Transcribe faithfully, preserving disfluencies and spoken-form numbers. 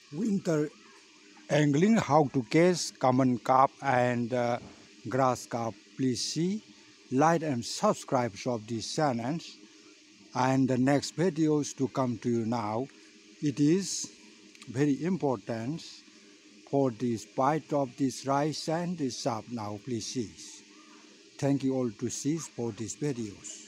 winter angling, how to catch common carp and uh, grass carp. Please see, like and subscribe of this channel. And the next videos to come to you now, it is very important for this bite of this rice and this sharp now. Please see. Thank you all to see for these videos.